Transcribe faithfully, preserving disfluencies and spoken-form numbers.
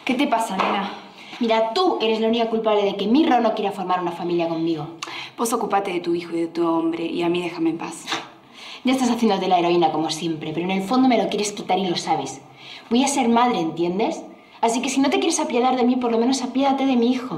¿Qué te pasa, nena? Mira, tú eres la única culpable de que Mirro no quiera formar una familia conmigo. Vos ocupate de tu hijo y de tu hombre y a mí déjame en paz. Ya estás haciéndote la heroína como siempre, pero en el fondo me lo quieres quitar y lo sabes. Voy a ser madre, ¿entiendes? Así que si no te quieres apiadar de mí, por lo menos apiádate de mi hijo.